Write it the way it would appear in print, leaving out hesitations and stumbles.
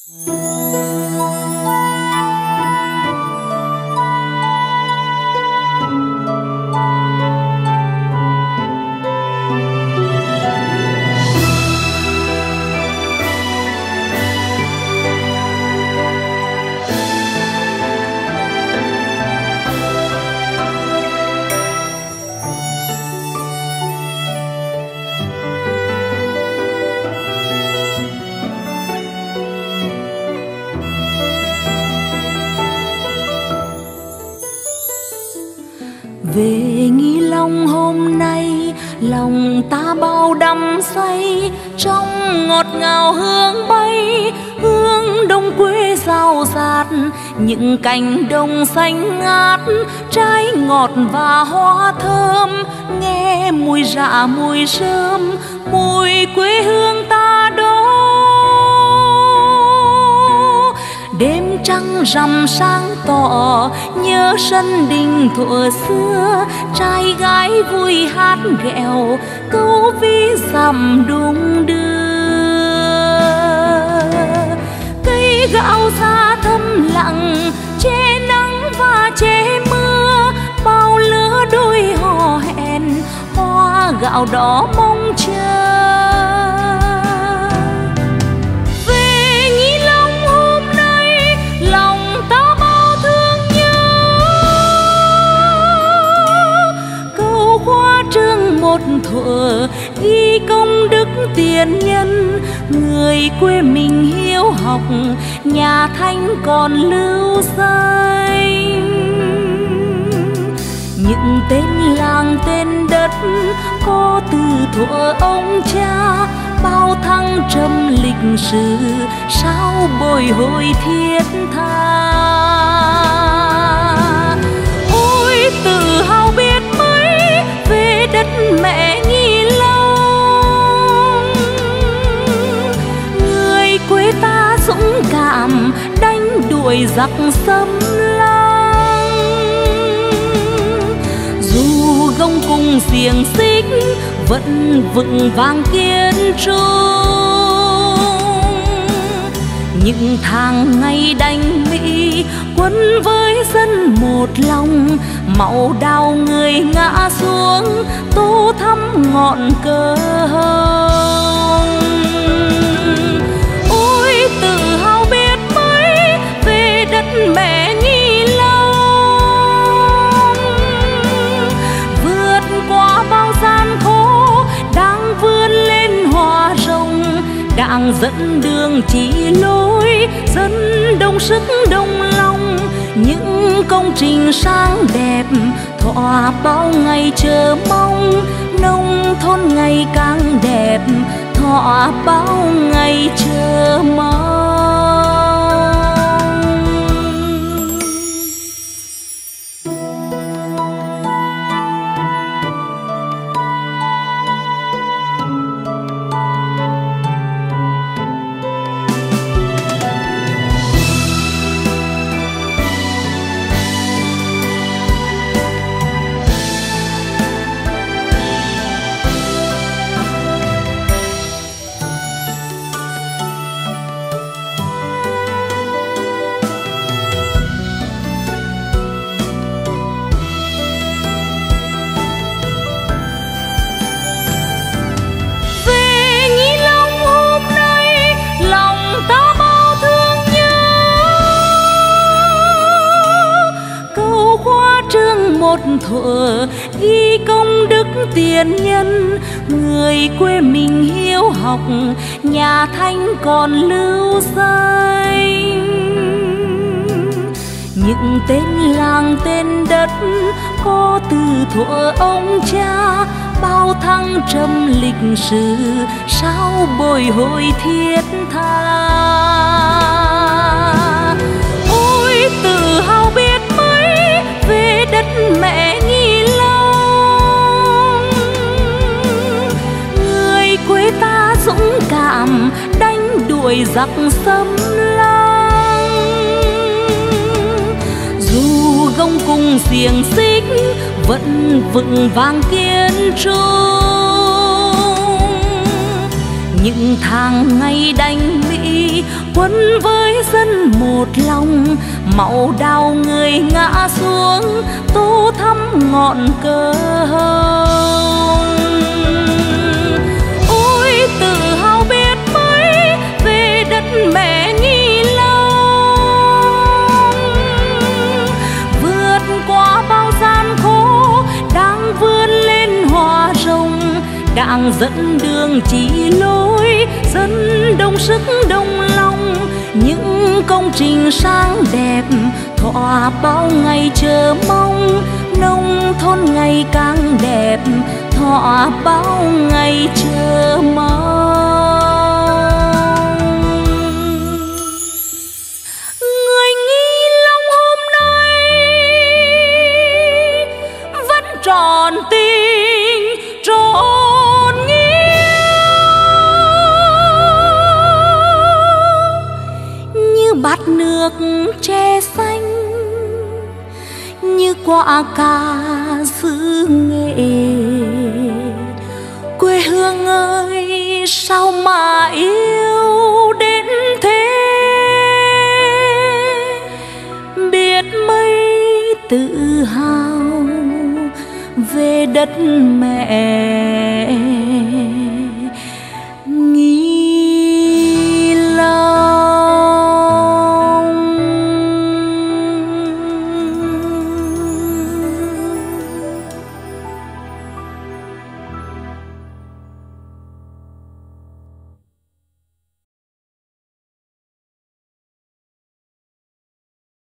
Về Nghi Long hôm nay, lòng ta bao đắm say trong ngọt ngào hương bay, hương đông quê rau rạt, những cành đồng xanh ngát, trái ngọt và hoa thơm, nghe mùi rạ mùi rơm, mùi quê hương ta đó. Đêm trăng rằm sáng tỏ, nhớ sân đình thuở xưa, trai gái vui hát ghẹo, câu ví dặm đung đưa. Cây gạo ra thầm lặng, che nắng và che mưa, bao lứa đôi hò hẹn, hoa gạo đỏ mong chờ. Một thuở ghi công đức tiền nhân, người quê mình hiếu học, nhà Thanh còn lưu danh. Những tên làng tên đất có từ thuở ông cha, bao thăng trầm lịch sử sao bồi hồi thiết tha. Ôi tự hào biết mấy về đất mẹ Nghi Long, người quê ta dũng cảm đánh đuổi giặc xâm lăng. Dù gông cùng xiềng xích vẫn vững vàng kiên trung, những tháng ngày đánh Mỹ quân với dân một lòng, màu đào người ngã xuống tô thắm ngọn cờ hồng. Ôi tự hào biết mấy về đất mẹ Nghi Long, vượt qua bao gian khổ đang vươn lên hoa rồng, đang dẫn đường chỉ lối dân đông sức đông lòng. Những công trình sáng đẹp thỏa bao ngày chờ mong, nông thôn ngày càng đẹp thỏa bao ngày chờ mong. Một thuở ghi công đức tiền nhân, người quê mình hiếu học, nhà Thanh còn lưu danh. Những tên làng tên đất có từ thuở ông cha, bao thăng trầm lịch sử sao bồi hồi thiết tha. Ôi tự hào biết mấy về đất mẹ Nghi Long, người quê ta dũng cảm đánh đuổi giặc xâm lăng. Dù gông cùng xiềng xích vẫn vững vàng kiên trung, những tháng ngày đánh Mỹ quân với dân một lòng, màu đào người ngã xuống tô thắm ngọn cờ hồng. Ôi tự hào biết mấy về đất mẹ Nghi Long, vượt qua bao gian khổ đang vươn lên hoa rồng, đang dẫn đường chỉ lối dân đông sức đông lòng. Những công trình sáng đẹp thỏa bao ngày chờ mong, nông thôn ngày càng đẹp thỏa bao ngày chờ mong. Người Nghi Long hôm nay vẫn tròn tình tròn nghĩa, như bát nước tre xanh, như quả cà xứ Nghệ. Quê hương ơi sao mà yêu đến thế, biết mấy tự hào về đất mẹ